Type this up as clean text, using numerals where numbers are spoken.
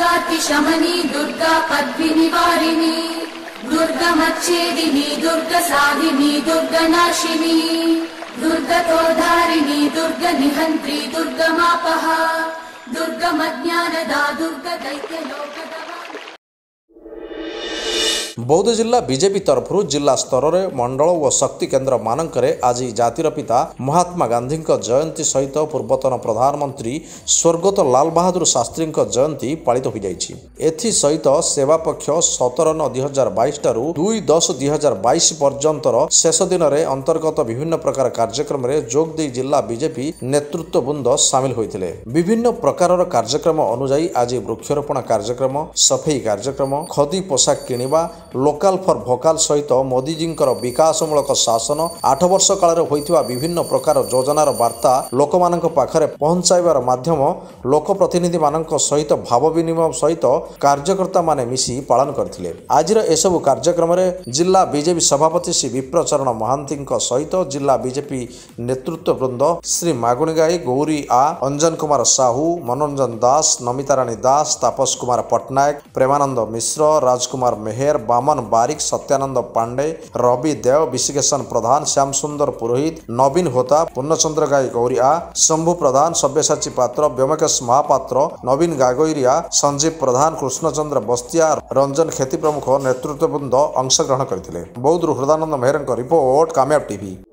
दुर्गातिशमनी दुर्गा पद्मिनिवारिणी दुर्गमच्छेदिनी दुर्गसाधिनी दुर्गनाशिनी दुर्गतोधारिणी दुर्गनिहन्त्री दुर्गमापहा दुर्गमज्ञानदा दुर्गदैत्यलोकदा। बौद्ध जिला बीजेपी तरफ जिला स्तर में मंडल और शक्ति केन्द्र मानकरे आज जातिर पिता महात्मा गांधी जयंती सहित पूर्वतन प्रधानमंत्री स्वर्गत लाल बहादुर शास्त्री जयंती पालित हो जाइछि। एथि सहित सेवा पक्ष 17/9/2022 ठारू 2/10/2022 पर्यंतर शेष दिन में अंतर्गत विभिन्न प्रकार कार्यक्रम में जोग दे जिला बीजेपी नेतृत्व वृंद सामिल होते। विभिन्न प्रकार कार्यक्रम अनुजाई आज वृक्षरोपण कार्यक्रम, सफेई कार्यक्रम, खदी पोशाक किणवा, लोकाल फॉर भोकाल सहित मोदीजी विकासमूलक शासन 8 वर्ष काल होइथिबा विभिन्न प्रकार योजनार वार्ता लोक मानक पाखरे पहुंचाइबार माध्यम लोकप्रतिनिधि मानक सहित भाव विनिमय सहित कार्यकर्ता माने मिसी पालन करथिले। आजिर एसबु कार्यक्रम में जिला बीजेपी सभापति श्री विप्रचरण महांती सहित जिला बीजेपी नेतृत्व वृंद श्री मागुणीगाई, गौरी आ, अंजन कुमार साहू, मनोरंजन दास, नमिता रानी दास, तापस कुमार पट्टनायक, प्रेमानंद मिश्र, राजकुमार मेहर, बामन बारिक, सत्यानंद पांडे, रवि देव, विशिकेशन प्रधान, श्याम सुंदर पुरोहित, नवीन होता, पूर्णचंद्र गाई गौरिया, शंभु प्रधान, सब्यसाची पात्र, व्योमकेश महापात्र, नवीन गागोरिया, संजीव प्रधान, कृष्णचंद्र बस्तिया, रंजन खेती प्रमुख नेतृत्ववृंद अंशग्रहण करथिले। बौद्धरू हृदानंद मेहर रिपोर्ट, कामयाब टीवी।